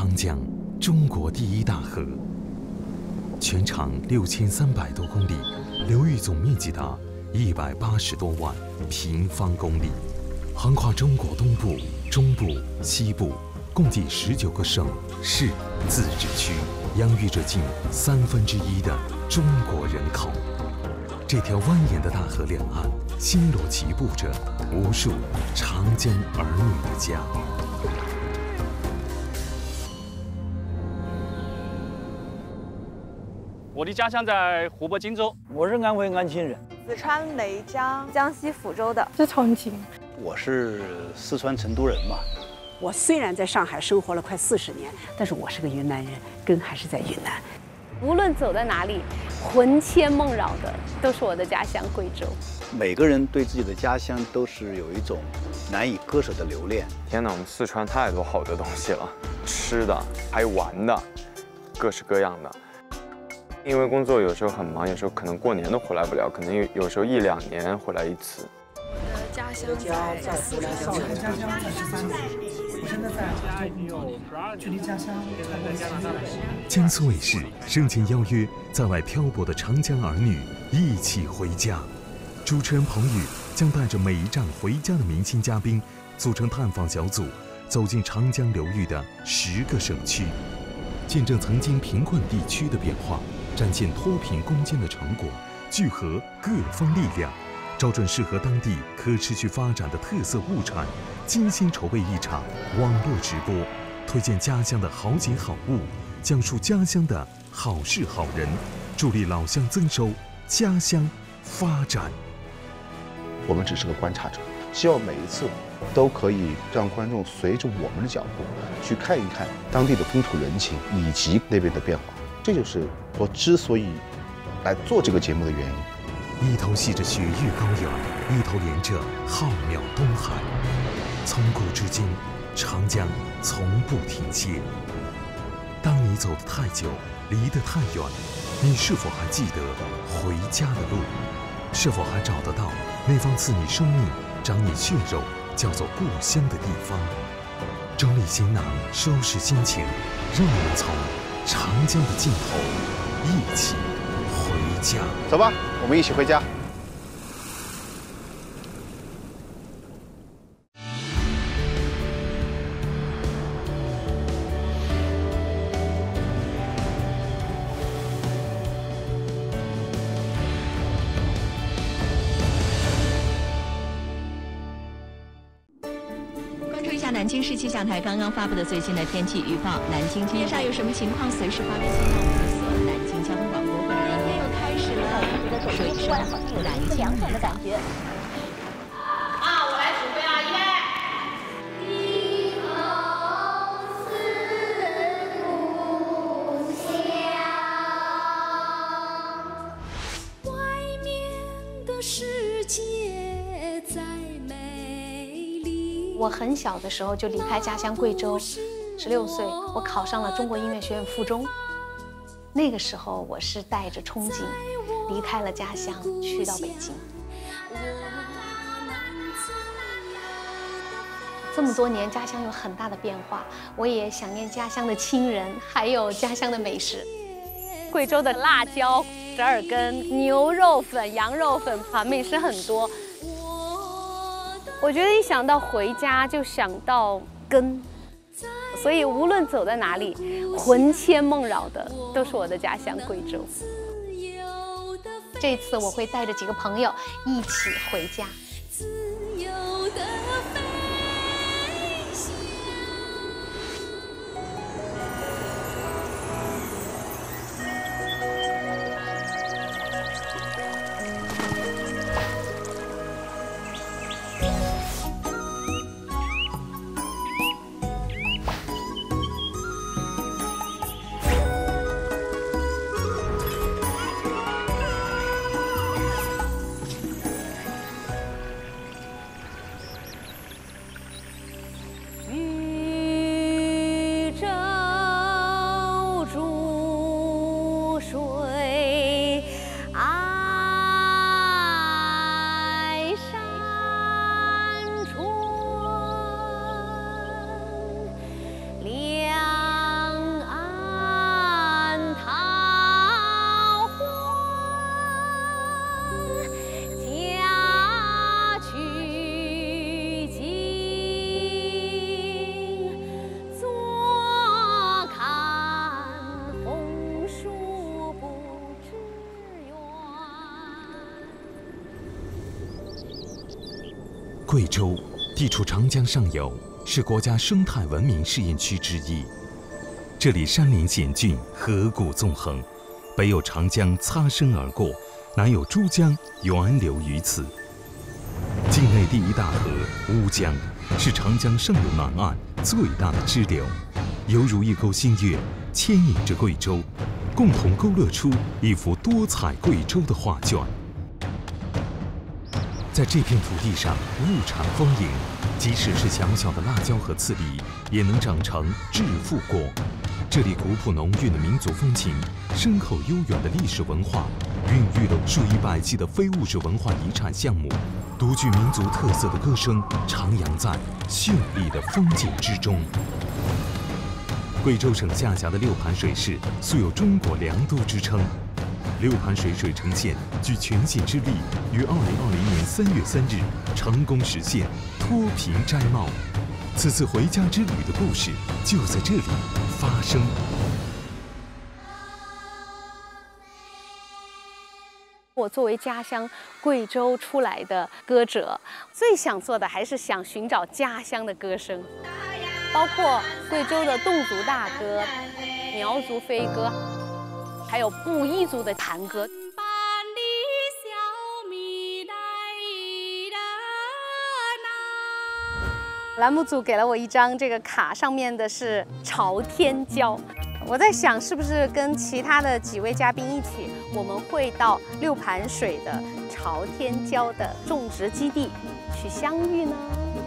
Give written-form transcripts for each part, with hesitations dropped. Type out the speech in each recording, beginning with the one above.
长江，中国第一大河，全长6300多公里，流域总面积达180多万平方公里，横跨中国东部、中部、西部，共计19个省、市、自治区，养育着近1/3的中国人口。这条蜿蜒的大河两岸，星罗棋布着无数长江儿女的家。 我的家乡在湖北荆州， 我是安徽安庆人， 四川雷江，江西抚州的， 是重庆。 我是四川成都人嘛。 我虽然在上海生活了快40年，但是我是个云南人，根还是在云南。 无论走在哪里，魂牵梦绕的都是我的家乡贵州。 每个人对自己的家乡都是有一种难以割舍的留恋。 天哪，我们四川太多好的东西了，吃的还有玩的，各式各样的。因为工作有时候很忙，有时候可能过年都回来不了，可能有时候1、2年回来一次。 我的家乡在四川。 我的家乡在13里，我现在在距离家乡江苏卫视盛情邀约在外漂泊的长江儿女一起回家。主持人彭宇将带着每一站回家的明星嘉宾，组成探访小组，走进长江流域的10个省区，见证曾经贫困地区的变化，展现脱贫攻坚的成果，聚合各方力量，找准适合当地可持续发展的特色物产，精心筹备一场网络直播，推荐家乡的好景好物，讲述家乡的好事好人，助力老乡增收，家乡发展。 我们只是个观察者，希望每一次都可以让观众随着我们的脚步去看一看当地的风土人情以及那边的变化。这就是我之所以来做这个节目的原因。 一头系着雪域高原，一头连着浩渺东海。从古至今，长江从不停歇。当你走得太久，离得太远，你是否还记得回家的路？是否还找得到那方赐你生命、长你血肉、叫做故乡的地方？整理行囊，收拾心情，让我们从长江的尽头一起回家。 走吧，我们一起回家。 南京市气象台刚刚发布的最新的天气预报，南京天上有什么情况，随时发微信到我们的南京交通广播，或者今天又开始了水声南京凉爽的感觉。 我来指挥啊， 外面的世界再我很小的时候就离开家乡贵州，16岁我考上了中国音乐学院附中。那个时候我是带着憧憬离开了家乡，去到北京。这么多年，家乡有很大的变化，我也想念家乡的亲人，还有家乡的美食。贵州的辣椒、折耳根、牛肉粉、羊肉粉，美食很多。我觉得一想到回家就想到根，所以无论走在哪里，魂牵梦绕的都是我的家乡贵州。这次我会带着几个朋友一起回家。 贵州地处长江上游，是国家生态文明试验区之一。这里山林险峻，河谷纵横，北有长江擦身而过，南有珠江源流于此。境内第一大河乌江是长江上游南岸最大的支流，犹如一钩新月，牵引着贵州，共同勾勒出一幅多彩贵州的画卷。在这片土地上，物产丰盈，即使是小小的辣椒和刺梨，也能长成致富果。这里古朴浓郁的民族风情，深厚悠远的历史文化，孕育了数以百计的非物质文化遗产项目，独具民族特色的歌声徜徉在绚丽的风景之中。贵州省下辖的六盘水市素有中国良都之称。六盘水水城县举全县之力，于2020年3月3日成功实现脱贫摘帽。此次回家之旅的故事就在这里发生。 我作为家乡贵州出来的歌者，最想做的还是想寻找家乡的歌声，包括贵州的侗族大歌、苗族飞歌，还有布依族的弹歌。栏目组给了我一张这个卡，上面的是朝天椒。我在想，是不是跟其他的几位嘉宾一起，我们会到六盘水的朝天椒的种植基地去相遇呢？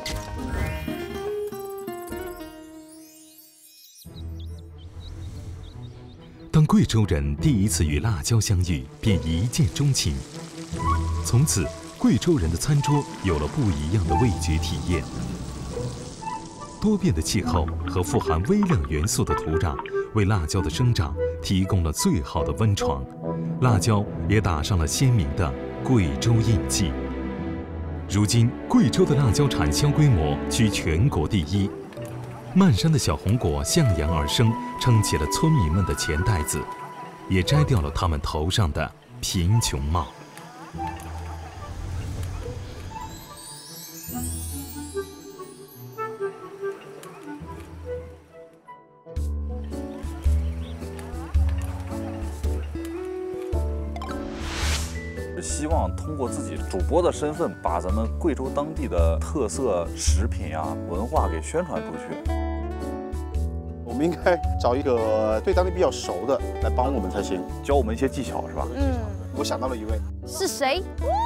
当贵州人第一次与辣椒相遇，便一见钟情。从此，贵州人的餐桌有了不一样的味觉体验。多变的气候和富含微量元素的土壤，为辣椒的生长提供了最好的温床。辣椒也打上了鲜明的贵州印记。如今，贵州的辣椒产销规模居全国第一。漫山的小红果向阳而生，撑起了村民们的钱袋子，也摘掉了他们头上的贫穷帽。 希望通过自己主播的身份，把咱们贵州当地的特色食品啊、文化给宣传出去。 我们应该找一个对当地比较熟的来帮我们才行， 教我们一些技巧，是吧？ 我想到了一位， 是谁？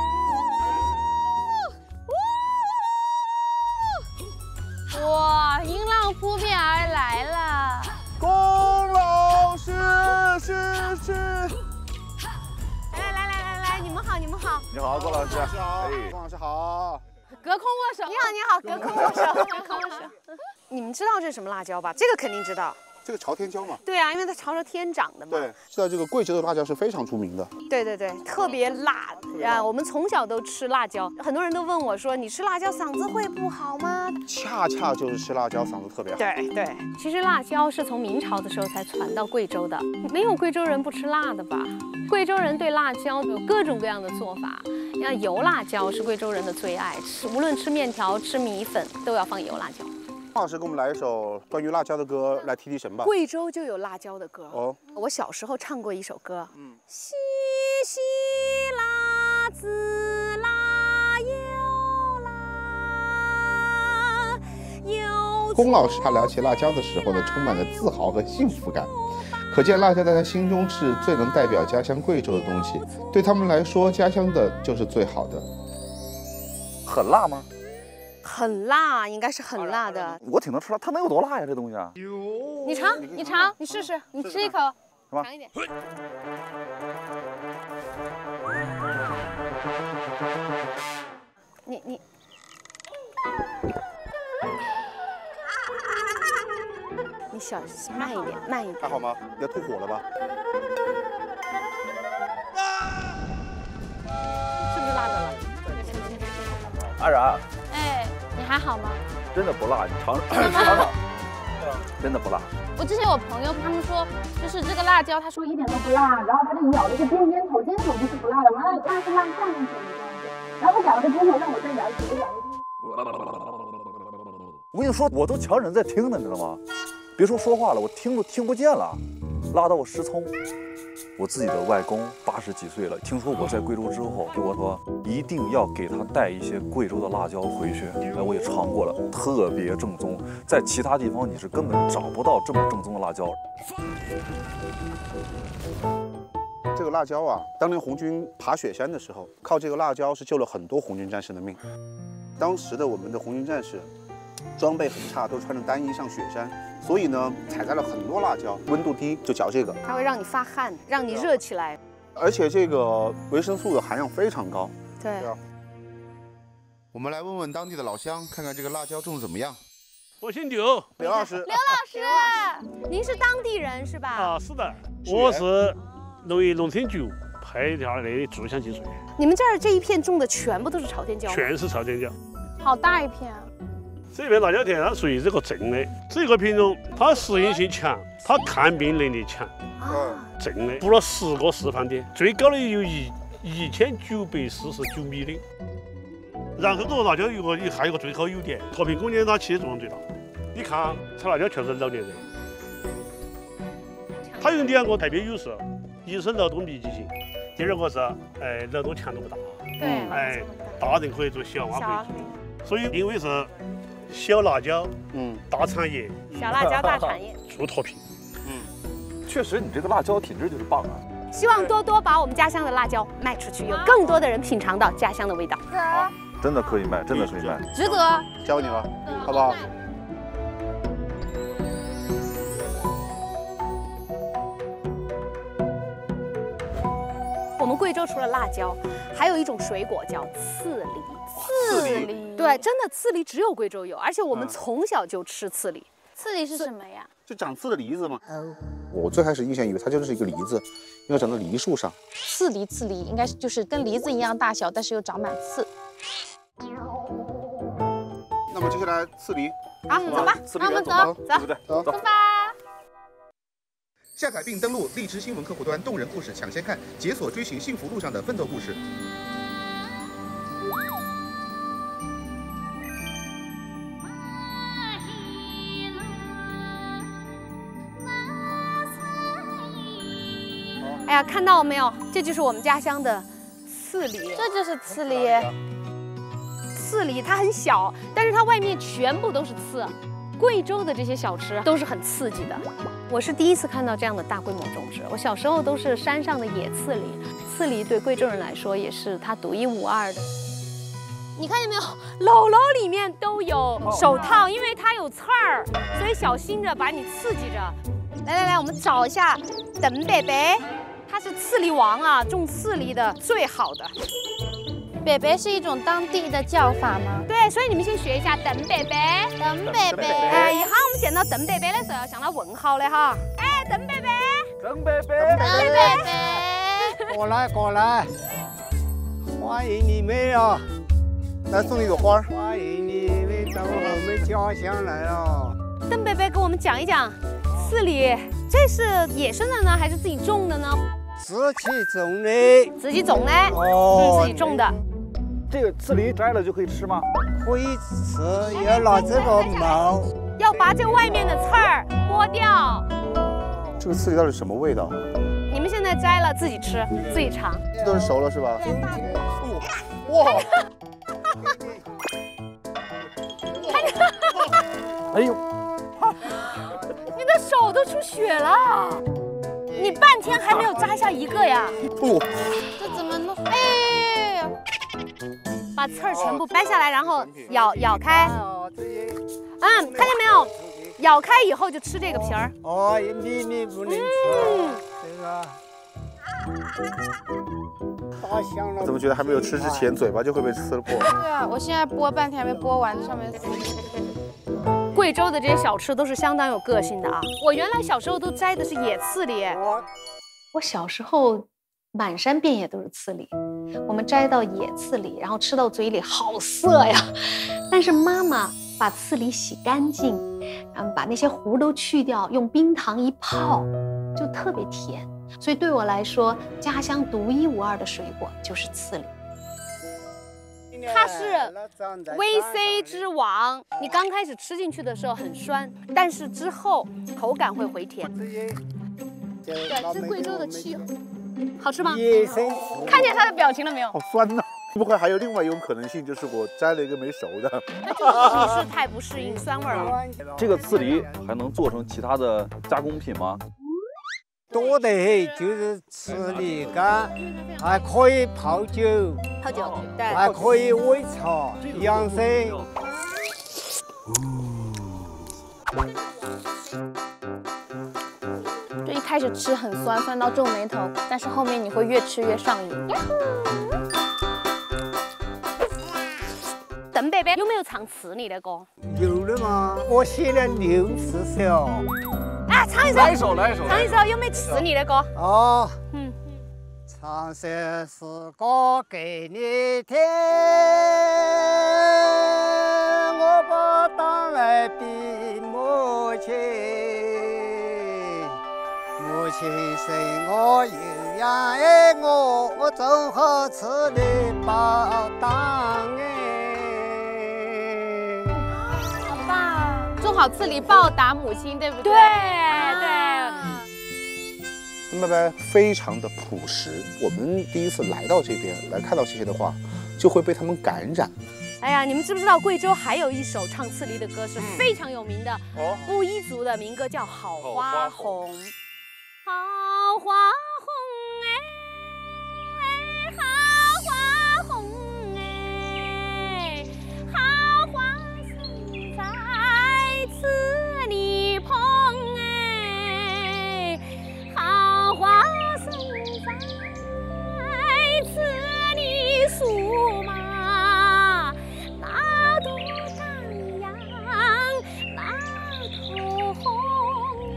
哇，音浪扑面而来了！ 龚老师，是。 来，你们好，你们好。 你好，龚老师。 龚老师好。 隔空握手。你好，隔空握手，隔空握手。你们知道这是什么辣椒吧？这个肯定知道。 这个朝天椒嘛。 对啊，因为它朝着天长的嘛。 对，知道这个贵州的辣椒是非常出名的。 对，特别辣啊！我们从小都吃辣椒，很多人都问我说：“你吃辣椒嗓子会不好吗？” 恰恰就是吃辣椒嗓子特别好。 对，其实辣椒是从明朝的时候才传到贵州的，没有贵州人不吃辣的吧？贵州人对辣椒有各种各样的做法，那油辣椒是贵州人的最爱，无论吃面条、吃米粉都要放油辣椒。 龚老师给我们来一首关于辣椒的歌来提提神吧。 贵州就有辣椒的歌哦， 我小时候唱过一首歌，稀稀辣子辣油辣。 龚老师他聊起辣椒的时候呢，充满了自豪和幸福感。可见辣椒在他心中是最能代表家乡贵州的东西，对他们来说，家乡的就是最好的。 很辣吗？ 很辣，应该是很辣的。 我挺能吃辣，它能有多辣呀？这东西啊！ 你尝，你试试，你吃一口，尝一点。你。你小慢一点，慢一点。 还好吗？要吐火了吧？ 是不是辣的了？ 安然。 哎，你还好吗？ 真的不辣，你尝尝。真的不辣。 我之前有朋友他们说，就是这个辣椒，他说一点都不辣，然后他就咬了个尖头就是不辣的，完了辣是辣上面去的这样子，然后他咬了个尖头让我再咬一口，我咬了个。 我跟你说，我都强忍在听呢，你知道吗？别说说话了，我听都听不见了，拉到我失聪。我自己的外公80几岁了，听说我在贵州之后，跟我说一定要给他带一些贵州的辣椒回去。哎，我也尝过了，特别正宗，在其他地方你是根本找不到这么正宗的辣椒。 这个辣椒啊，当年红军爬雪山的时候，靠这个辣椒是救了很多红军战士的命。当时的我们的红军战士装备很差，都穿着单衣上雪山，所以呢，采摘了很多辣椒，温度低就嚼这个， 它会让你发汗，让你热起来， 而且这个维生素的含量非常高。 对。 我们来问问当地的老乡，看看这个辣椒种的怎么样。 我姓刘， 刘老师。 刘老师，您是当地人是吧？ 啊，是的，我是农业农村局派下来的驻乡技术员。 你们这儿这一片种的全部都是朝天椒吗？ 全是朝天椒， 好大一片啊！ 这片辣椒田它属于这个正的，这个品种它适应性强，它抗病能力强。正的布了10个示范点，最高的有1949米的。然后这个辣椒还有一个最好优点，脱贫攻坚它起的作用最大。你看炒辣椒全是老年人，它有2个特别优势，一是劳动密集性，第二个是劳动强度不大。 对， 大人可以做，小娃可以做。所以因为是小辣椒，大产业， 小辣椒大产业， 助脱贫。 确实，你这个辣椒品质就是棒啊！ 希望多多把我们家乡的辣椒卖出去，有更多的人品尝到家乡的味道。 真的可以卖，真的可以卖， 值得。 交给你了，好不好？ 我们贵州除了辣椒，还有一种水果叫刺梨。 刺梨， 对，真的刺梨只有贵州有，而且我们从小就吃刺梨。 刺梨是什么呀？ 就长刺的梨子吗？我最开始印象以为它就是一个梨子，因为长在梨树上。 刺梨应该就是跟梨子一样大小，但是又长满刺。 那么接下来刺梨， 好，走吧， 刺梨我们走， 对不对？ 走吧。 下载并登录荔枝新闻客户端，动人故事抢先看，解锁追寻幸福路上的奋斗故事。 哎呀，看到没有？这就是我们家乡的刺梨。 这就是刺梨。 刺梨它很小，但是它外面全部都是刺。贵州的这些小吃都是很刺激的。我是第一次看到这样的大规模种植。我小时候都是山上的野刺梨，刺梨对贵州人来说也是它独一无二的。你看见没有？篓篓里面都有手套，因为它有刺儿，所以小心着把你刺激着。来，我们找一下邓伯伯，他是刺梨王啊，种刺梨的最好的。 伯伯是一种当地的叫法吗？ 对，所以你们先学一下邓伯伯。 邓伯伯。 哎，以后我们见到邓伯伯的时候要向他问好的哈。哎，邓伯伯。 邓伯伯。 邓伯伯。 过来，欢迎你们啊！ 来送你一朵花。 欢迎你们到我们家乡来了。 邓伯伯给我们讲一讲刺梨，这是野生的呢，还是自己种的呢？ 自己种的。 自己种的。 哦。 自己种的。 这个刺梨摘了就可以吃吗？ 可以吃，要拿这个毛， 要把这外面的刺儿剥掉。 这个刺梨到底什么味道？ 你们现在摘了自己吃，自己尝。 都是熟了是吧？哇！ 哎呦！ 你的手都出血了，你半天还没有摘下一个呀？ 不， 这怎么弄？哎！ 把刺儿全部掰下来，然后咬开。看见没有？咬开以后就吃这个皮儿。 哦，你不能吃这个。大香了。 怎么觉得还没有吃之前，嘴巴就会被刺破？ 对啊，我现在剥半天还没剥完，上面。 贵州的这些小吃都是相当有个性的啊！我原来小时候都摘的是野刺梨。我小时候满山遍野都是刺梨，我们摘到野刺梨，然后吃到嘴里好涩呀。但是妈妈把刺梨洗干净，然后把那些核都去掉，用冰糖一泡，就特别甜。所以对我来说，家乡独一无二的水果就是刺梨。 它是 VC 之王。你刚开始吃进去的时候很酸，但是之后口感会回甜。对，是贵州的气候，好吃吗？看见它的表情了没有？ 好酸呐！会不会还有另外一种可能性，就是我摘了一个没熟的？ 那就是你是太不适应酸味了。 这个刺梨还能做成其他的加工品吗？ 多得很，就是刺梨干，还可以泡酒， 泡酒，对， 还可以煨茶、养生。 就一开始吃很酸，酸到皱眉头，但是后面你会越吃越上瘾。 邓伯伯有没有唱刺梨的歌？ 有的嘛，我写了6次首。 啊，唱一首， 来一首， 唱一首，有没有刺梨的歌？ 哦， 嗯， 唱首诗歌给你听，我把当来比母亲，母亲生我有养爱我综合刺梨报答哎。 种好刺梨报答母亲，对不对？ 对。 邓伯伯非常的朴实，我们第一次来到这边来看到这些的话，就会被他们感染。 哎呀，你们知不知道贵州还有一首唱刺梨的歌是非常有名的，布依族的民歌叫《好花红》。好花红哎，好花红哎，好花生在刺梨棚哎，好花生在刺梨树嘛，那朵荡漾那头红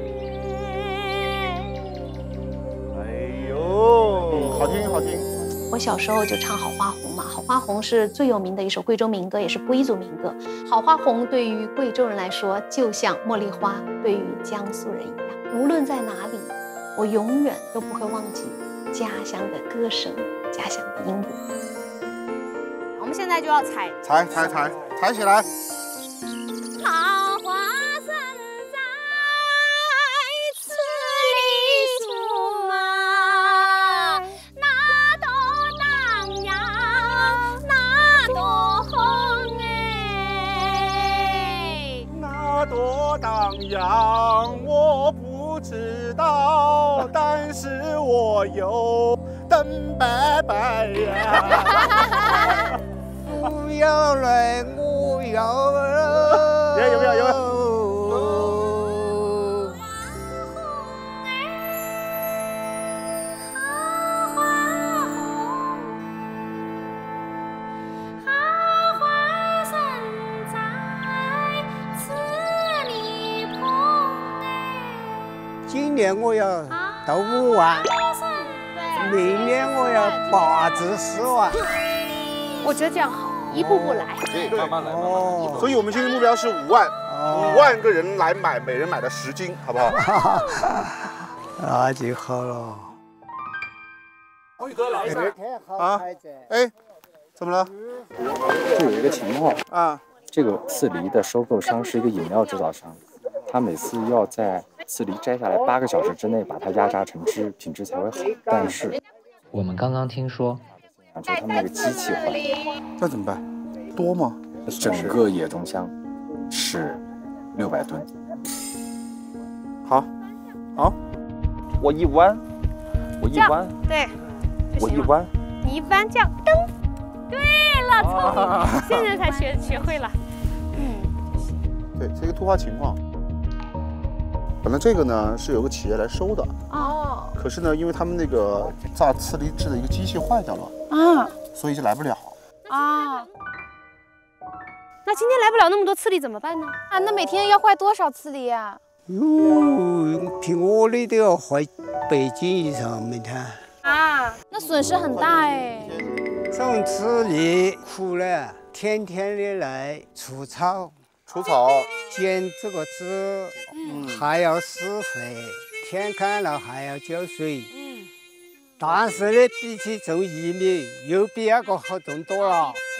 哎呦，好听好听。 我小时候就唱《好花红》嘛，《好花红》是最有名的一首贵州民歌，也是布依族民歌。好花红对于贵州人来说，就像茉莉花对于江苏人一样，无论在哪里，我永远都不会忘记家乡的歌声，家乡的音乐。我们现在就要采起来。 好花生在刺梨树嘛，那朵荡漾那朵红哎， 那朵荡漾我不知道，但是我有邓伯伯呀。 不要来，我要有没有？ 今年我要到5万，明年我要8至10万。 我觉得这样好，一步步来。 对，慢慢来。哦，所以我们今天目标是5万，5万个人来买，每人买了10斤，好不好？ 那就好了。 辉哥来一下啊！哎，怎么了？ 这有一个情况啊， 这个刺梨的收购商是一个饮料制造商，他每次要在刺梨摘下来8个小时之内把它压榨成汁，品质才会好。但是我们刚刚听说，就他们那个机器坏了， 那怎么办？多吗？ 整个野中箱是600吨。 好， 我一弯， 对， 我一弯， 你一弯这样噔，对了，聪明，现在才学会了。 对，这个突发情况。本来这个呢是有个企业来收的哦， 可是呢，因为他们那个榨刺梨汁的一个机器坏掉了啊， 所以就来不了啊。 那今天来不了那么多刺梨怎么办呢？ 啊，那每天要坏多少刺梨啊？ 凭我的都要坏100斤以上，每天。 啊，那损失很大哎。 种刺梨苦了，天天的来除草，剪这个枝，还要施肥，天干了还要浇水。但是呢，比起种薏米，又比那个好种多了。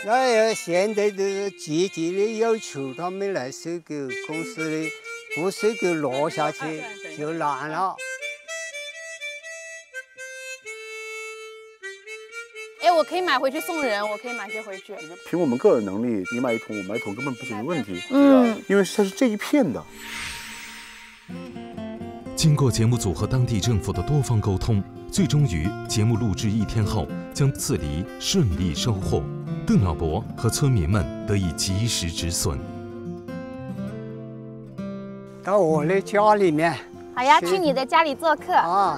那现在的季节的要求，他们来收购公司的，不收购落下去就烂了。 哎，我可以买回去送人，我可以买些回去。 凭我们个人能力，你买一桶，我买一桶根本不是一个问题。 嗯， 因为它是这一片的。 经过节目组和当地政府的多方沟通，最终于节目录制1天后，将刺梨顺利收获，邓老伯和村民们得以及时止损。 到我的家里面。 好呀，去你的家里做客啊。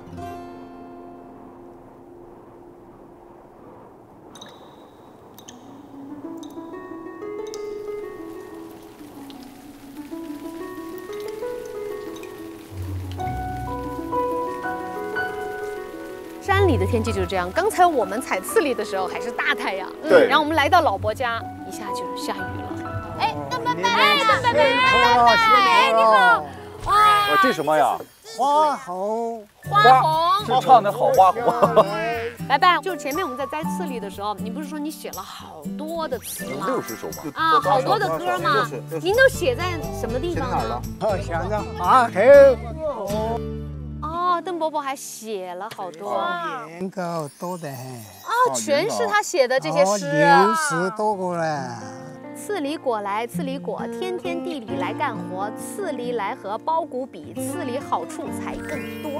山里的天气就是这样。刚才我们采刺梨的时候还是大太阳， 对。 然后我们来到老伯家，一下就下雨了。 哎，邓伯伯， 哎， 邓伯伯，哎，你好， 哇，这什么呀？ 花红， 花红， 是唱的好花红。 白白，就前面我们在摘刺梨的时候，你不是说你写了好多的词吗 ？60首吧。 啊，好多的歌吗？您都写在什么地方呢？ 好想着啊， 哦，邓伯伯还写了好多， 原稿多得很。 哦，全是他写的这些诗 60多个了。 刺梨果来，刺梨果，天天地里来干活，刺梨来和包谷比，刺梨好处才更多。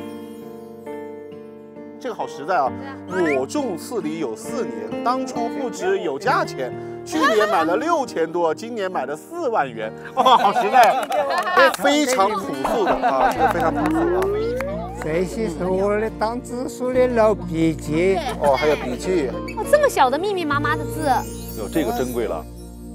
这个好实在啊！我种刺梨有4年，当初不知有价钱，去年买了6000多，今年买了4万元，哇，好实在，非常朴素的啊，这个非常朴素啊。 这些是我的当支书的老笔记哦，还有笔记哦，这么小的密密麻麻的字， 有这个珍贵了。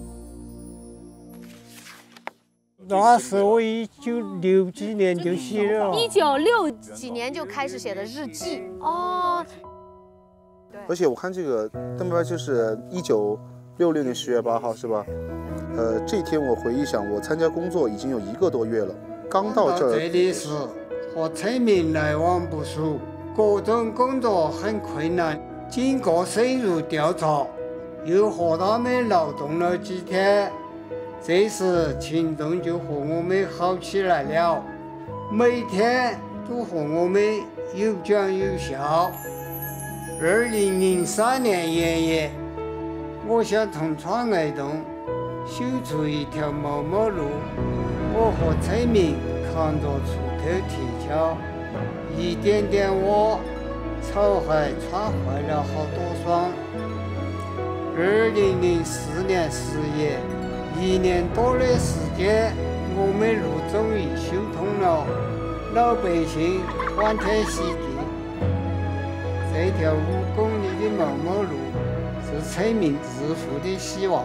那是我1960几年就写了 ，1960几年就开始写的日记哦。 而且我看这个邓伯伯就是1966年10月8号是吧？这天我回忆想，我参加工作已经有1个多月了，刚到这儿。 这里是和村民来往不熟，各种工作很困难。经过深入调查，又和他们劳动了几天。这时群众就和我们好起来了，每天都和我们有讲有笑。2003年元月，我想从川爱洞修出一条毛毛路，我和村民扛着锄头铁锹，一点点挖，草还穿坏了好多双。2004年10月。1年多的时间，我们路终于修通了，老百姓欢天喜地。这条5公里的毛毛路是村民致富的希望。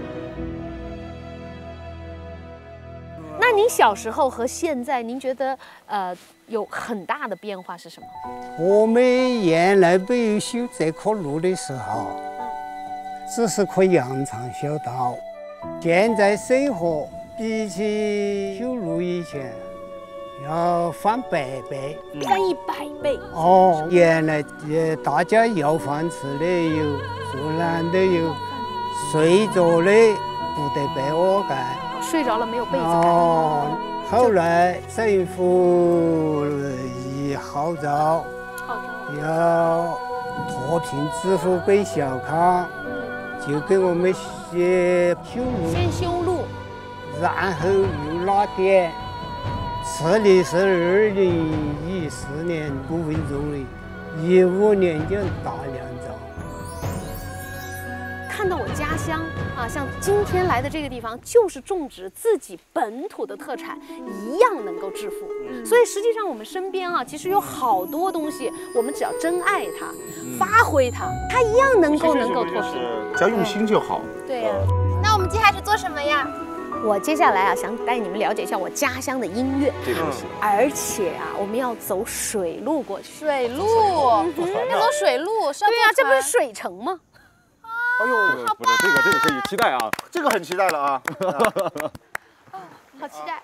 那您小时候和现在，您觉得有很大的变化是什么？ 我们原来没有修这棵路的时候，只是棵羊肠小道。现在生活比起修路以前要翻100倍， 翻100倍。 哦，原来大家要饭吃的有，坐懒的有，睡着的不得被窝盖， 睡着了没有被子盖。 哦，后来政府一号召要脱贫致富给小康。就给我们写修路， 先修路， 然后又拉电。刺梨是2014年5分钟的，15年就大量造。 看到我家乡啊，像今天来的这个地方，就是种植自己本土的特产，一样能够致富。所以实际上我们身边啊，其实有好多东西，我们只要真爱它，发挥它，它一样能够脱贫。 只要用心就好。 对呀。 那我们接下来是做什么呀？ 我接下来啊，想带你们了解一下我家乡的音乐。 这个不行。 而且啊，我们要走水路过去。 水路，要走水路，是要对呀，这不是水城吗？ 哎呦， 不是这个可以期待啊， 这个很期待了啊。 好期待。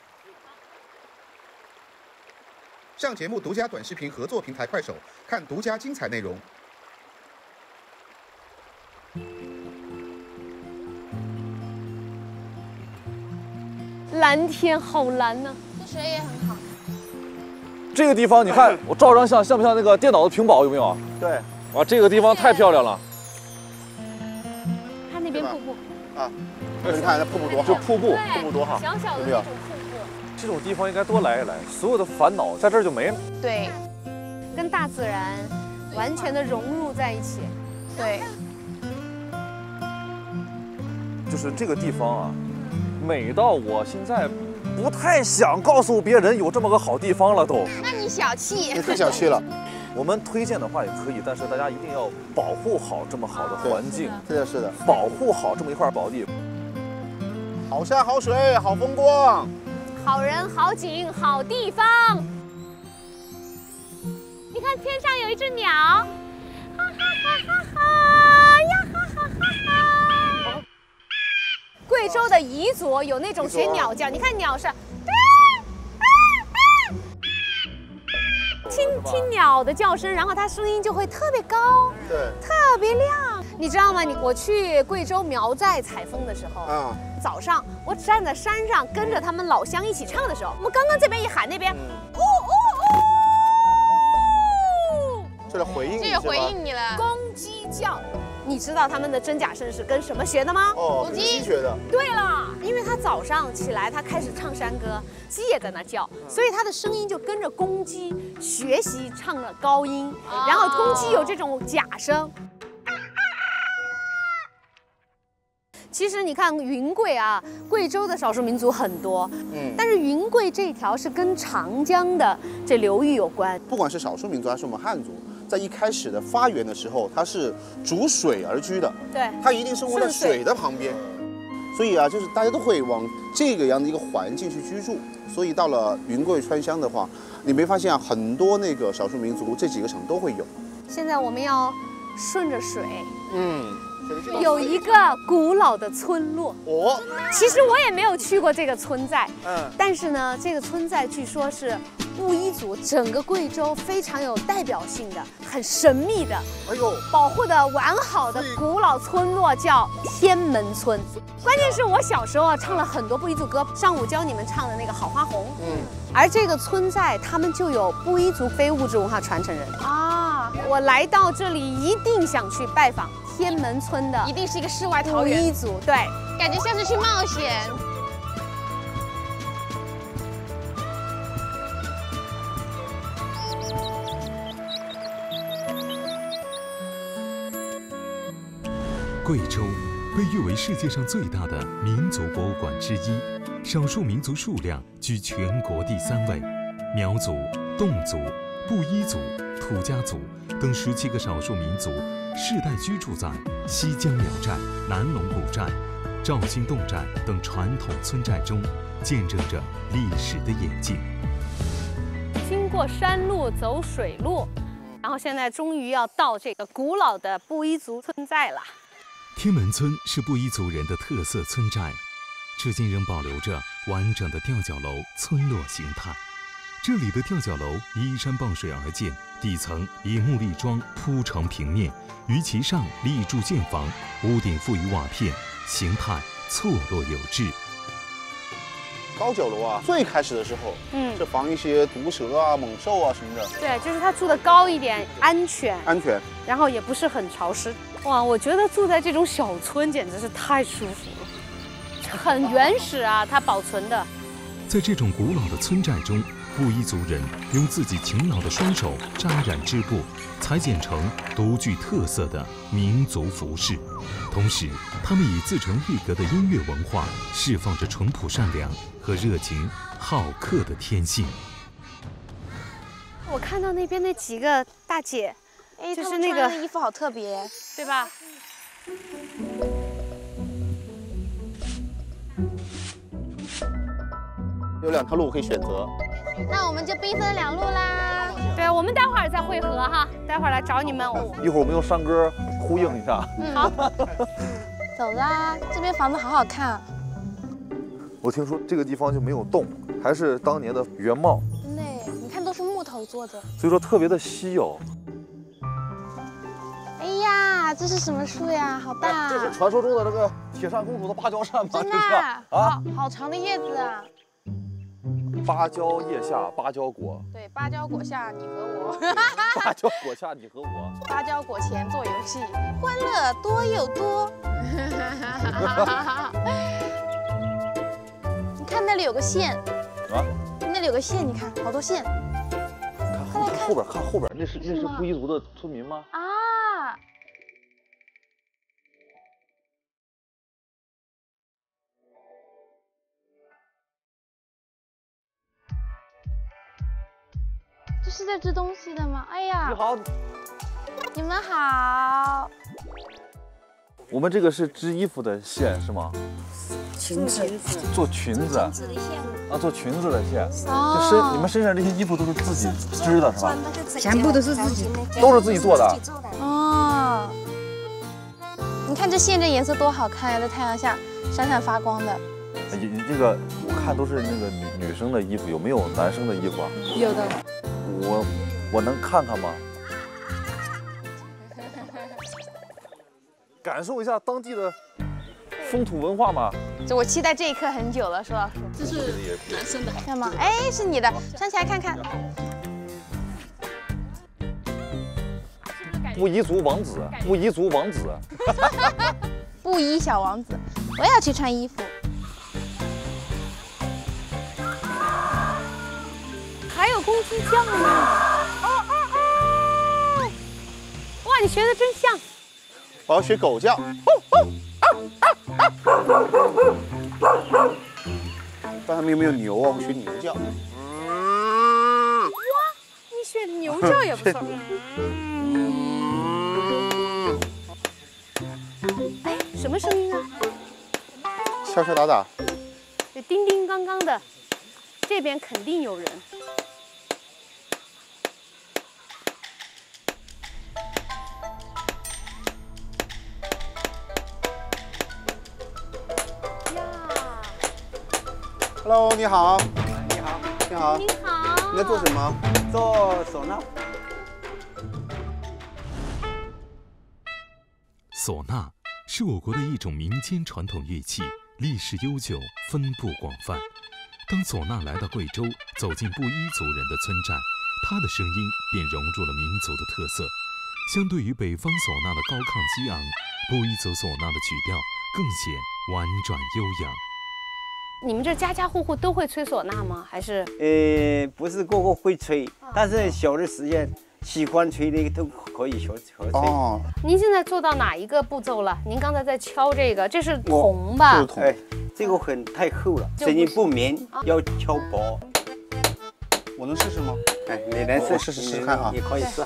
上节目独家短视频合作平台快手，看独家精彩内容。 蓝天，好蓝呢。 这水也很好。 这个地方你看，我照张相像不像那个电脑的屏保？有没有？ 对。 哇，这个地方太漂亮了。 看那边瀑布。 啊，你看那瀑布多好， 这瀑布， 瀑布多好， 小小的那种瀑布。 这种地方应该多来一来，所有的烦恼在这儿就没了。 对，跟大自然完全的融入在一起。对。 就是这个地方啊，美到我现在不太想告诉别人有这么个好地方了都。 那你小气。 你太小气了。 我们推荐的话也可以，但是大家一定要保护好这么好的环境。 是的，是的， 保护好这么一块宝地。 好山好水好风光， 好人好景好地方。你看天上有一只鸟，哈哈哈哈哈呀哈哈哈哈。贵州的彝族有那种学鸟叫，你看鸟是。听鸟的叫声，然后它声音就会特别高， 对， 特别亮。你知道吗？我去贵州苗寨采风的时候，早上我站在山上跟着他们老乡一起唱的时候，我们刚刚这边一喊，那边，呜呜呜， 这是回应你， 这也回应你了。 公鸡叫，你知道他们的真假声是跟什么学的吗？ 哦，跟鸡学的。 对了，因为他早上起来，他开始唱山歌，鸡也跟他叫，所以他的声音就跟着公鸡学习唱了高音，然后公鸡有这种假声。其实你看云贵啊，贵州的少数民族很多，但是云贵这条是跟长江的这流域有关。 不管是少数民族还是我们汉族，在一开始的发源的时候，它是逐水而居的， 对， 它一定生活在水的旁边，所以啊，就是大家都会往这个样的一个环境去居住。所以到了云贵川湘的话，你没发现啊，很多那个少数民族这几个省都会有。 现在我们要顺着水，有一个古老的村落。 哦， 其实我也没有去过这个村寨，但是呢，这个村寨据说是布依族整个贵州非常有代表性的、很神秘的，保护的完好的古老村落，叫天门村。关键是我小时候啊，唱了很多布依族歌，上午教你们唱的那个《好花红》。而这个村寨他们就有布依族非物质文化传承人啊。我来到这里一定想去拜访天门村的， 一定是一个世外桃源。 布依族，对， 感觉像是去冒险。 贵州被誉为世界上最大的民族博物馆之一，少数民族数量居全国第3位，苗族、侗族、布依族、土家族等17个少数民族世代居住在西江苗寨、南龙古寨、肇兴侗寨等传统村寨中，见证着历史的演进。 经过山路走水路，然后现在终于要到这个古老的布依族村寨了。 天门村是布依族人的特色村寨，至今仍保留着完整的吊脚楼村落形态。这里的吊脚楼依山傍水而建，底层以木立桩铺成平面，于其上立柱建房，屋顶覆以瓦片，形态错落有致。 高脚楼啊，最开始的时候，是防一些毒蛇啊、猛兽啊什么的。 对，就是它住的高一点，安全，然后也不是很潮湿。哇，我觉得住在这种小村简直是太舒服了，很原始啊，它保存的。 在这种古老的村寨中，布依族人用自己勤劳的双手扎染织布，裁剪成独具特色的民族服饰。同时，他们以自成一格的音乐文化，释放着淳朴善良和热情好客的天性。 我看到那边那几个大姐，就是那个衣服好特别， 对吧？ 有2条路可以选择， 那我们就兵分2路啦。 对，我们待会儿再会合哈，待会儿来找你们。 一会儿我们用山歌呼应一下。 好。 走啦，这边房子好好看。 我听说这个地方就没有洞，还是当年的原貌。 真的，你看都是木头做的， 所以说特别的稀有。 哎呀，这是什么树呀？好大！ 这是传说中的那个铁扇公主的芭蕉扇吗？ 真的啊，好长的叶子啊！ 芭蕉叶下芭蕉果。 对，芭蕉果下你和我。 芭蕉果下你和我。 芭蕉果前做游戏，欢乐多又多。你看那里有个线。啊？那里有个线，你看好多线。 看后边，看后边，那是布依族的村民吗？ 啊。这是在织东西的吗？哎呀！ 你好， 你们好。 我们这个是织衣服的线是吗？ 裙子， 做裙子。 裙子的线啊，做裙子的线。 哦。 你们身上这些衣服都是自己织的是吧？ 全部都是自己， 都是自己做的。 哦。你看这线，这颜色多好看呀，在太阳下闪闪发光的。 你这个我看都是那个女生的衣服，有没有男生的衣服啊？ 有的。 我能看看吗？感受一下当地的风土文化嘛。 我期待这一刻很久了，说老师。 这是男生的， 看吗？哎，是你的，穿起来看看。 布依族王子，布依族王子。 布依小王子，我也要去穿衣服。还有公鸡叫呢！哇，你学的真像。 我要学狗叫。但他们有没有牛啊？我学牛叫。哇， 你学牛叫也不错。哎，什么声音啊？ 敲敲打打。 这叮叮当当的，这边肯定有人。 Hello， 你好。 你好。 你好。 你好。 你在做什么？ 做唢呐。 唢呐是我国的一种民间传统乐器，历史悠久，分布广泛。当唢呐来到贵州，走进布依族人的村寨，它的声音便融入了民族的特色。相对于北方唢呐的高亢激昂，布依族唢呐的曲调更显婉转悠扬。 你们这家家户户都会吹唢呐吗？还是？ 不是个个会吹，但是小的时间喜欢吹的都可以学吹。 哦。 您现在做到哪一个步骤了？您刚才在敲这个，这是铜吧？ 是铜。 哎，这个太厚了，声音不明，要敲薄。 我能试试吗？ 哎，你能试？ 我试试看啊。 你可以试。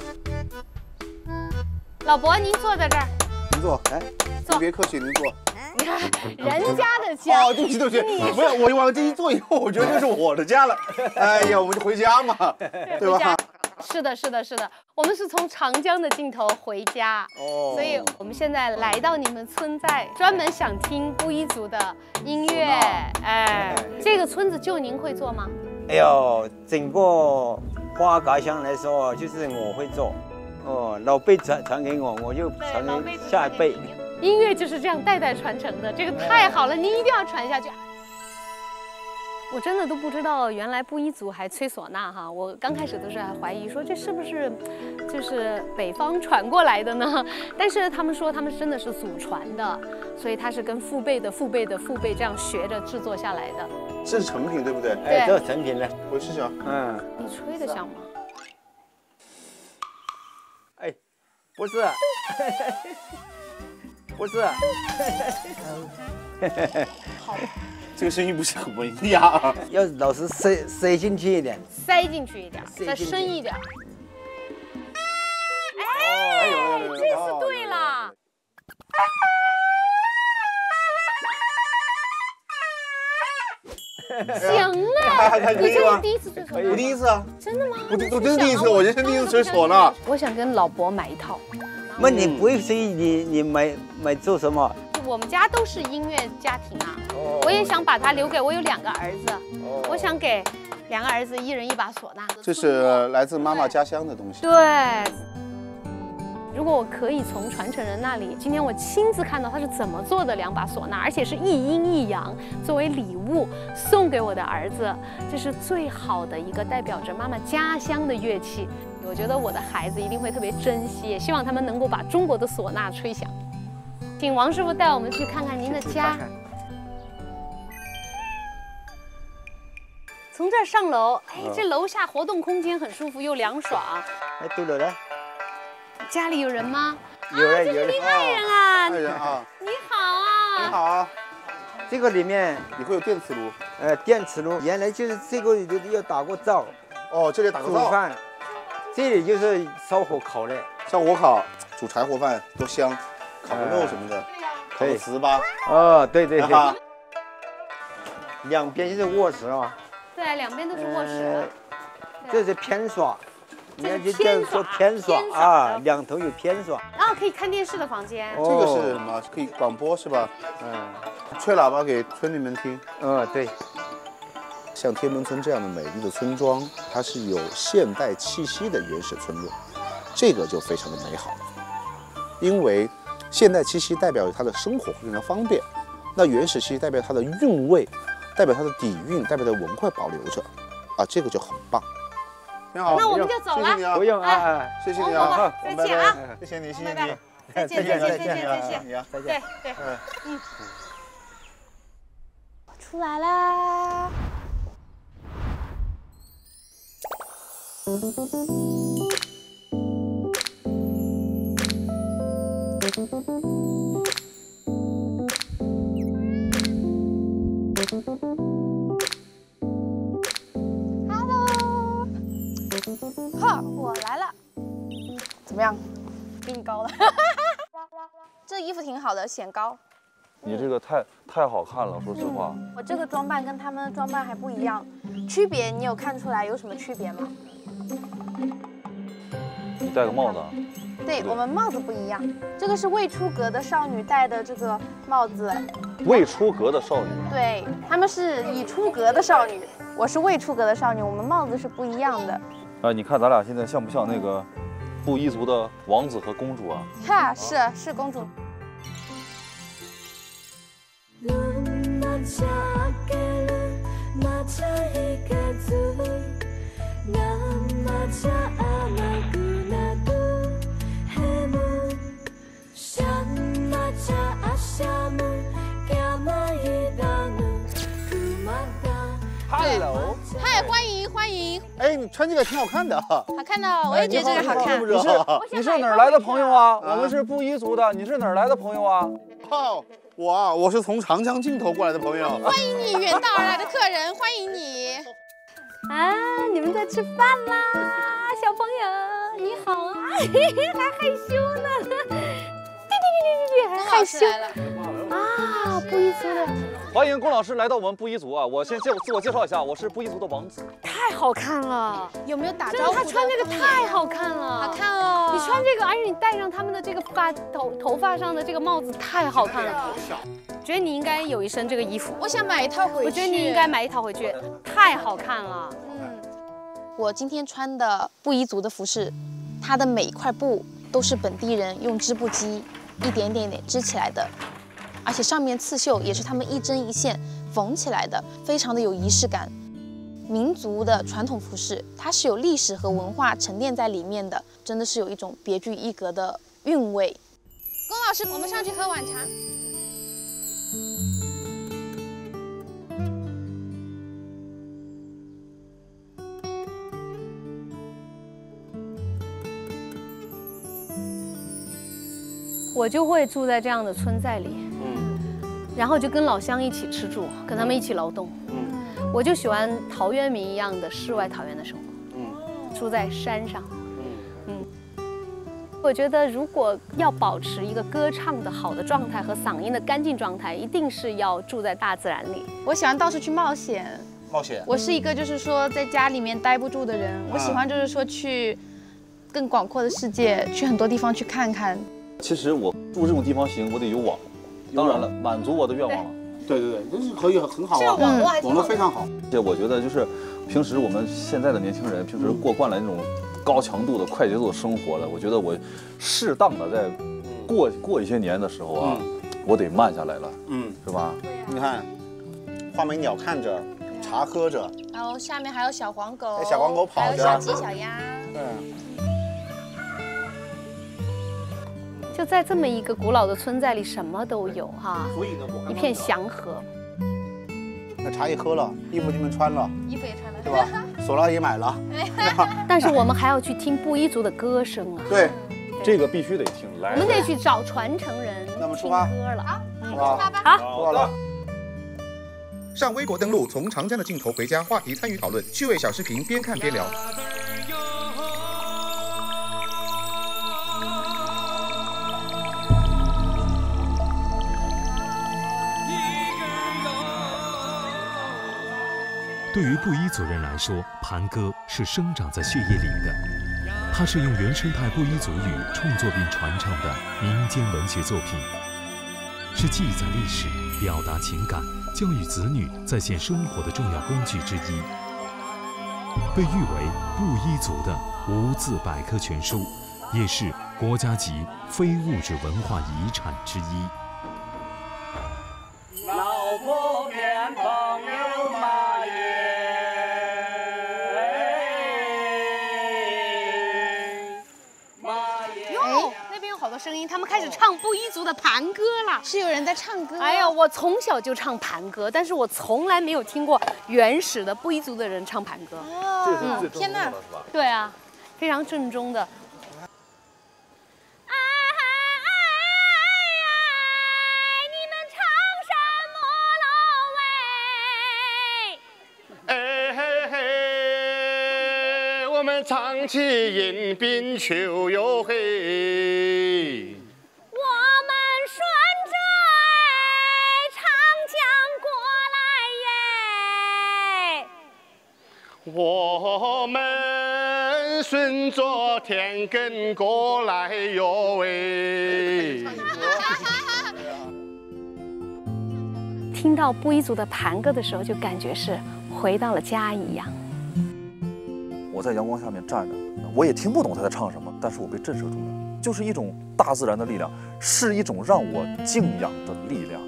老伯，您坐在这儿。 您坐，哎， 坐。 别客气，您坐。 你看人家的家。 哦，对不起，对不起，不是我往这一坐以后，我觉得这是我的家了。哎呀，我们就回家嘛，对吧？ 是的，是的，是的，我们是从长江的尽头回家，所以我们现在来到你们村寨，专门想听布依族的音乐。哎，这个村子就您会做吗？ 哎呦，整个花嘎乡来说，就是我会做，哦，老辈传给我，我就传给下一辈。 音乐就是这样代代传承的，这个太好了，您一定要传下去。我真的都不知道，原来布依族还吹唢呐哈！我刚开始都是还怀疑说这是不是就是北方传过来的呢？但是他们说他们真的是祖传的，所以他是跟父辈的父辈的父辈这样学着制作下来的。 这是成品对不对？ 哎，这是成品的。 我试试啊。 嗯。 你吹的像吗？ 哎，不是。不是。 好。 这个声音不是很文雅啊， 要老是塞进去一点， 塞进去一点，再深一点。哎，这是对了。行了，你这是第一次吹唢呐？ 我第一次啊。 真的吗？ 我真是第一次，我人生第一次吹唢呐。 我想跟老伯买一套。 那你不会吹，你买做什么？ 我们家都是音乐家庭啊，我也想把它留给我有2个儿子，我想给2个儿子一人一把唢呐。 这是来自妈妈家乡的东西。 对。 如果我可以从传承人那里，今天我亲自看到他是怎么做的2把唢呐，而且是一阴一阳，作为礼物送给我的儿子，这是最好的一个代表着妈妈家乡的乐器。我觉得我的孩子一定会特别珍惜，也希望他们能够把中国的唢呐吹响。请王师傅带我们去看看您的家。从这儿上楼，哎，这楼下活动空间很舒服又凉爽。 哎，对了嘞， 家里有人吗？ 有人， 这是您爱人啊！ 爱人啊， 你好啊！ 你好啊。 这个里面你会有电磁炉？ 电磁炉原来就是这个要打过灶。 哦，这里打个灶。 煮饭，这里就是烧火烤的。 烧火烤，煮柴火饭多香，烤个肉什么的，烤个糍粑。 哦，对对对。两边是卧室啊。 对，两边都是卧室。 这是偏耍，你要就叫做偏耍啊，两头有偏耍。 啊，可以看电视的房间。 这个是什么？可以广播是吧？吹喇叭给村民们听。 对。 像天门村这样的美丽的村庄，它是有现代气息的原始村落，这个就非常的美好。因为现代气息代表它的生活会更加方便，那原始气息代表它的韵味，代表它的底蕴，代表它的文化保留着，啊，这个就很棒。挺好， 那我们就走了。 谢谢你啊， 不用啊， 谢谢你啊， 再见啊， 谢谢你，谢谢你， 再见，再见，再见， 再见， 对对，出来啦。 Hello， 哈，我来了，怎么样？比你高了。这衣服挺好的，显高。 你这个太好看了，说实话。 我这个装扮跟他们的装扮还不一样，区别你有看出来有什么区别吗？ 你戴个帽子。 对，我们帽子不一样，这个是未出阁的少女戴的这个帽子。 未出阁的少女。 对，她们是已出阁的少女，我是未出阁的少女，我们帽子是不一样的。 你看咱俩现在像不像那个布依族的王子和公主啊？ 哈，是公主。 Hello， 嗨，欢迎欢迎。 哎，你穿这个挺好看的。 好看的，我也觉得这个好看。 你是哪儿来的朋友啊？我们是布依族的，你是哪儿来的朋友啊？ 我是从长江尽头过来的朋友。 欢迎你，远道而来的客人，欢迎你。 啊，你们在吃饭啦，小朋友，你好啊，还害羞呢，还害羞啊，布依族的。 欢迎龚老师来到我们布依族啊！我先自我介绍一下，我是布依族的王子。 太好看了， 有没有打招呼？ 他穿这个太好看了， 好看哦！ 你穿这个，而且你戴上他们的这个头发上的这个帽子，太好看了。觉得你应该有一身这个衣服， 我想买一套回去。 我觉得你应该买一套回去，太好看了。 我今天穿的布依族的服饰，它的每一块布都是本地人用织布机一点点织起来的。而且上面刺绣也是他们一针一线缝起来的，非常的有仪式感。民族的传统服饰，它是有历史和文化沉淀在里面的，真的是有一种别具一格的韵味。龚老师，我们上去喝晚茶。 我就会住在这样的村寨里。然后就跟老乡一起吃住，跟他们一起劳动。我就喜欢陶渊明一样的世外桃源的生活。住在山上。我觉得如果要保持一个歌唱的好的状态和嗓音的干净状态，一定是要住在大自然里。 我喜欢到处去冒险。 冒险。 我是一个就是说在家里面待不住的人，我喜欢就是说去更广阔的世界，去很多地方去看看。 其实我住这种地方行，我得有网。当然了，满足我的愿望了。 对，这是可以很好啊，网络非常好。 而且我觉得就是平时我们现在的年轻人，平时过惯了那种高强度的快节奏的生活了，我觉得我适当的在过一些年的时候啊，我得慢下来了，是吧？ 你看，画眉鸟看着，茶喝着， 然后下面还有小黄狗， 小黄狗跑着， 还有小鸡、小鸭。 对。 就在这么一个古老的村寨里，什么都有哈， 所以呢， 一片祥和。 那茶也喝了，衣服你们穿了， 衣服也穿了， 对吧？手拉也买了。 但是我们还要去听布依族的歌声啊。 对， 这个必须得听。来， 我们得去找传承人听歌了啊。好， 出发了。 上微博登录，从长江的尽头回家，话题参与讨论，趣味小视频，边看边聊。 对于布依族人来说，盘歌是生长在血液里的，它是用原生态布依族语创作并传唱的民间文学作品，是记载历史、表达情感、教育子女在线生活的重要工具之一，被誉为布依族的无字百科全书，也是国家级非物质文化遗产之一。 老婆面朋友马耶。 好多声音，他们开始唱布依族的盘歌了。 是有人在唱歌？ 哎呀，我从小就唱盘歌，但是我从来没有听过原始的布依族的人唱盘歌。 哦，天哪！ 对啊，非常正宗的。 唱起迎宾秋又黑， 我们顺着长江过来耶， 我们顺着田埂过来哟喂。 听到布依族的盘歌的时候，就感觉是回到了家一样。 我在阳光下面站着，我也听不懂他在唱什么，但是我被震慑住了，就是一种大自然的力量，是一种让我敬仰的力量。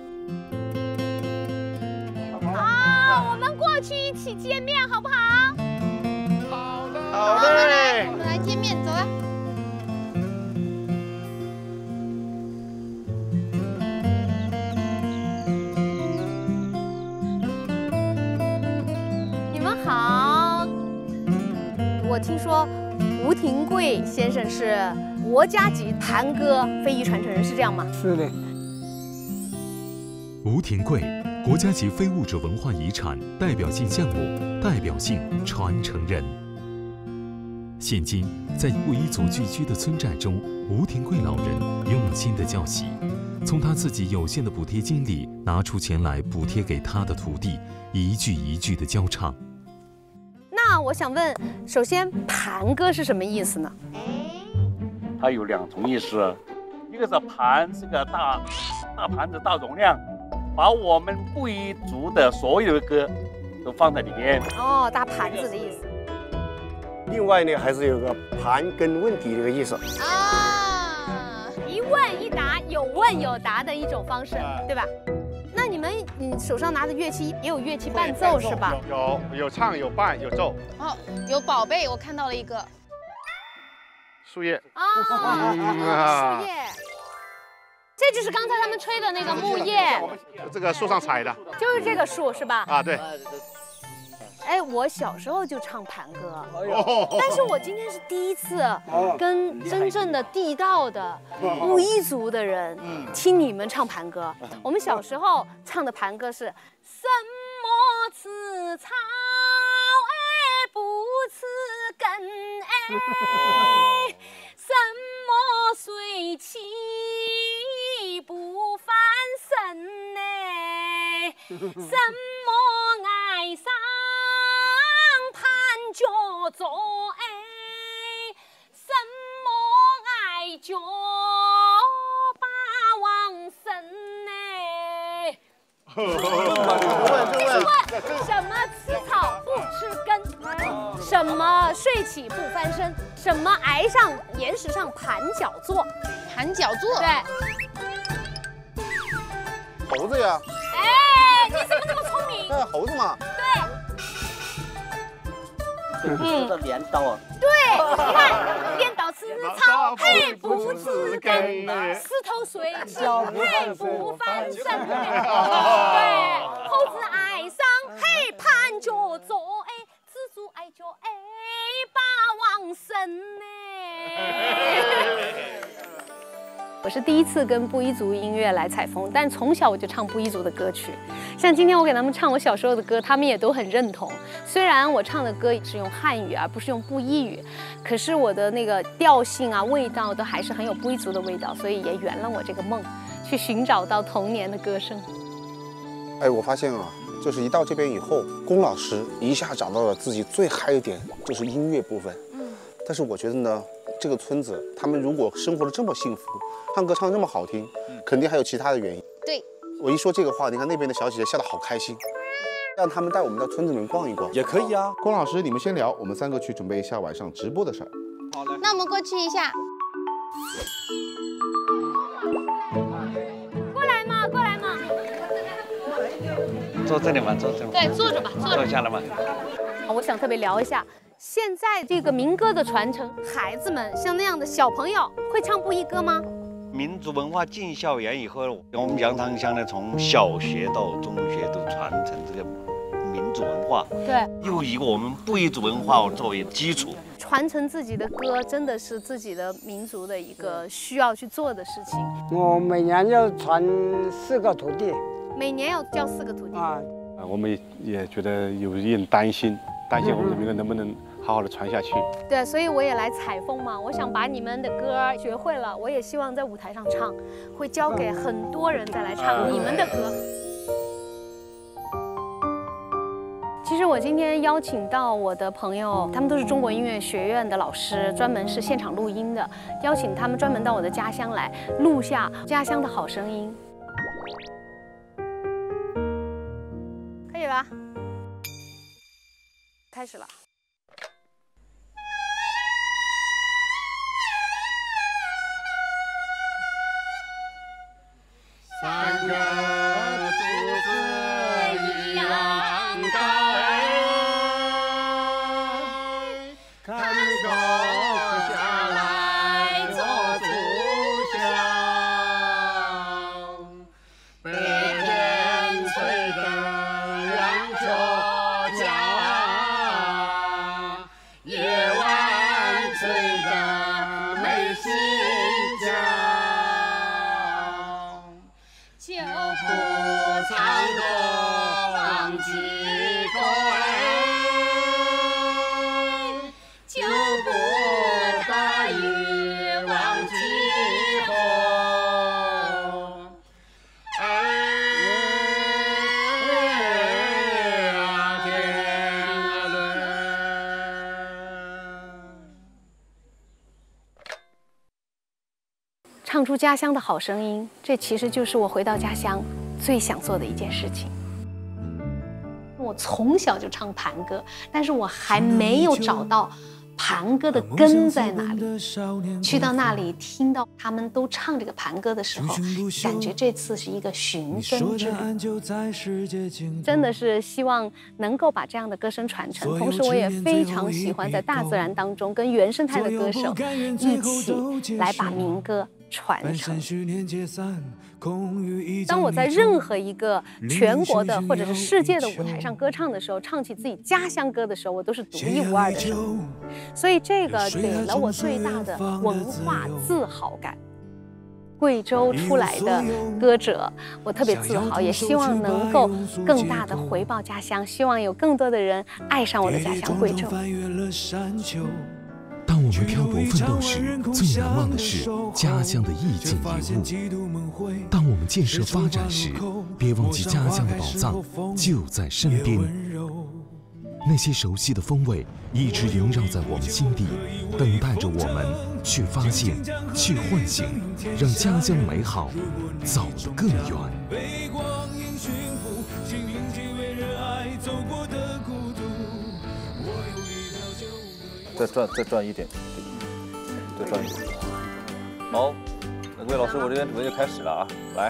好，我们过去一起见面，好不好？ 好的， 好的，来，我们来见面，走了。 你们好。我听说吴廷贵先生是国家级盘歌非遗传承人，是这样吗？ 是的。 吴廷贵，国家级非物质文化遗产代表性项目代表性传承人。现今，在布依族聚居的村寨中，吴廷贵老人用心的教习，从他自己有限的补贴金里拿出钱来补贴给他的徒弟，一句一句的教唱。 那我想问，首先盘歌是什么意思呢？ 它有两重意思，一个是盘是个大盘子、大容量，把我们布依族的所有的歌都放在里面。 哦，大盘子的意思。 另外呢，还是有个盘根问底的一个意思啊，一问一答，有问有答的一种方式，对吧？那你手上拿的乐器也有乐器伴奏是吧？ 有唱有伴有奏。 哦，有宝贝，我看到了一个树叶啊，树叶，这就是刚才他们吹的那个木叶， 这个树上采的， 就是这个树是吧？ 啊，对。 哎，我小时候就唱盘歌，但是我今天是第一次跟真正的地道的布依族的人听你们唱盘歌。我们小时候唱的盘歌是什么吃草哎不吃根哎，什么水起不翻身哎，什么爱上脚走哎，什么爱脚把往生哎？问什么吃草不吃根？什什么睡起不翻身，什么崖上岩石上盘脚坐， 盘脚坐， 对。 猴子呀！ 哎，你怎么这么聪明？ 对，猴子嘛。 对。 吃的镰刀啊。 对，你看，镰刀刺草，嘿不刺根，石头碎起，嘿不翻身。对，猴子爱上，嘿盘脚坐，哎，蜘蛛爱脚，哎把王生呢。我是第一次跟布依族音乐来采风，但从小我就唱布依族的歌曲。像今天我给他们唱我小时候的歌，他们也都很认同。虽然我唱的歌是用汉语而不是用布依语，可是我的那个调性啊、味道都还是很有布依族的味道，所以也圆了我这个梦，去寻找到童年的歌声。 哎，我发现啊，就是一到这边以后，龚老师一下找到了自己最嗨的点，就是音乐部分。但是我觉得呢，这个村子他们如果生活的这么幸福，唱歌唱这么好听，肯定还有其他的原因。 对， 我一说这个话，你看那边的小姐姐笑得好开心，让他们带我们到村子里面逛一逛也可以啊。 龚老师，你们先聊，我们3个去准备一下晚上直播的事儿。 好的，那我们过去一下。 过来嘛，过来嘛。 坐这里嘛，坐这里。 对，坐着吧， 坐下了嘛。 我想特别聊一下。现在这个民歌的传承，孩子们像那样的小朋友会唱布依歌吗？ 民族文化进校园以后，我们羊汤乡呢，从小学到中学都传承这个民族文化， 对， 又以我们布依族文化作为基础， 传承自己的歌真的是自己的民族的一个需要去做的事情。 我每年要传4个徒弟， 每年要教4个徒弟啊。我们也觉得有一点担心我们的民歌能不能好好的传下去。 对，所以我也来采风嘛。我想把你们的歌学会了，我也希望在舞台上唱，会教给很多人再来唱你们的歌。其实我今天邀请到我的朋友，他们都是中国音乐学院的老师，专门是现场录音的，邀请他们专门到我的家乡来录下家乡的好声音。可以吧？开始了。 3个柱子一样高哎，看高下来做主香，北天吹的羊角角，夜晚吹的美心角。就不唱歌忘记口哎，就不大意忘记后，哎呀天啊唱出家乡的好声音，这其实就是我回到家乡最想做的一件事情。我从小就唱盘歌，但是我还没有找到盘歌的根在哪里。去到那里听到他们都唱这个盘歌的时候，感觉这次是一个寻根之旅。真的是希望能够把这样的歌声传承，同时我也非常喜欢在大自然当中跟原生态的歌手一起来把民歌传承。当我在任何一个全国的或者是世界的舞台上歌唱的时候，唱起自己家乡歌的时候，我都是独一无二的声音，所以这个给了我最大的文化自豪感。贵州出来的歌者，我特别自豪，也希望能够更大的回报家乡，希望有更多的人爱上我的家乡贵州。 当我们漂泊奋斗时，最难忘的是家乡的一景一物；当我们建设发展时，别忘记家乡的宝藏就在身边。那些熟悉的风味一直萦绕在我们心底，等待着我们去发现、去唤醒，让家乡美好走得更远。 被光阴驯服，心灵既为热爱走过的孤独。我有一条再转一点，再转一点。好，那各位老师，我这边准备就开始了啊！来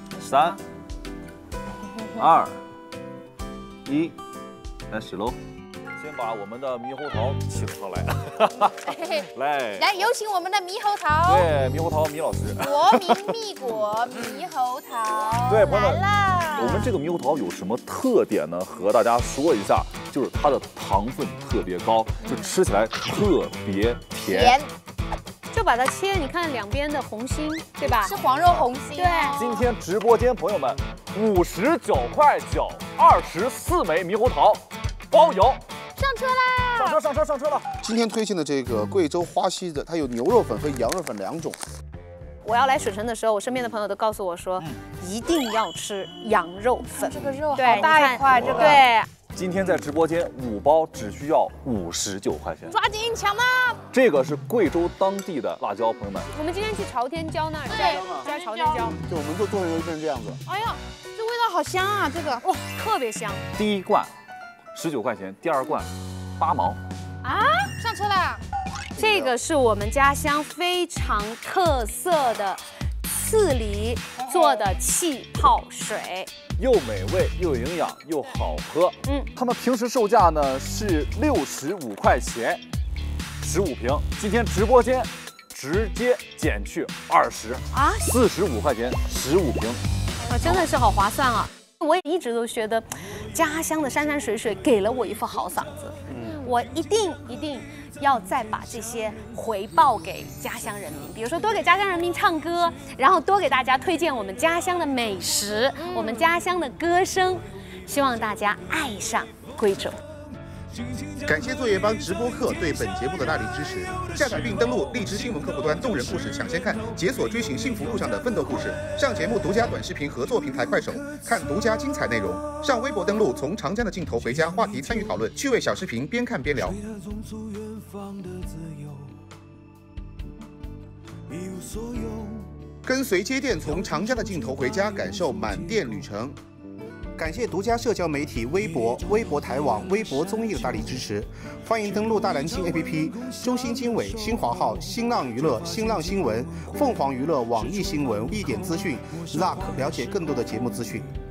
，3、2、1，开始喽！先把我们的猕猴桃请上来， 来，有请我们的猕猴桃。 对，猕猴桃猕老师。 国民蜜果猕猴桃。 对，朋友们， 来我们这个猕猴桃有什么特点呢？和大家说一下，就是它的糖分特别高，就吃起来特别甜。 就把它切，你看两边的红心，对吧？ 是黄肉红心。 对。 今天直播间朋友们，59块9，24枚猕猴桃，包邮。 上车啦！ 上车了！ 今天推荐的这个贵州花溪的，它有牛肉粉和羊肉粉2种。 我要来水城的时候，我身边的朋友都告诉我说，一定要吃羊肉粉。 这个肉好对， 大一块，这个。 对。 今天在直播间5包只需要59块钱， 抓紧抢吧！ 这个是贵州当地的辣椒，朋友们。 我们今天去朝天椒那儿，加朝天椒， 就我们做出来就变成这样子。 哎呀，这味道好香啊！这个哇，特别香。 第1罐19块钱，第2罐8毛。 啊，上车啦！ 这个是我们家乡非常特色的刺梨做的气泡水。 又美味又营养又好喝，他们平时售价呢是65块钱，15瓶，今天直播间直接减去20啊，45块钱15瓶， 真的是好划算啊！我也一直都觉得家乡的山山水水给了我一副好嗓子，我一定要再把这些回报给家乡人民，比如说多给家乡人民唱歌，然后多给大家推荐我们家乡的美食，我们家乡的歌声，希望大家爱上贵州。 感谢作业帮直播课对本节目的大力支持。下载并登录荔枝新闻客户端，动人故事抢先看，解锁追寻幸福路上的奋斗故事。上节目独家短视频合作平台快手，看独家精彩内容。上微博登录，从长江的尽头回家，话题参与讨论，趣味小视频边看边聊。跟随接电，从长江的尽头回家，感受满电旅程。感谢独家社交媒体微博、微博台网、微博综艺的大力支持，欢迎登录大蓝鲸 APP、中新经纬、新华号、新浪娱乐、新浪新闻、凤凰娱乐、网易新闻、一点资讯、Luck 了解更多的节目资讯。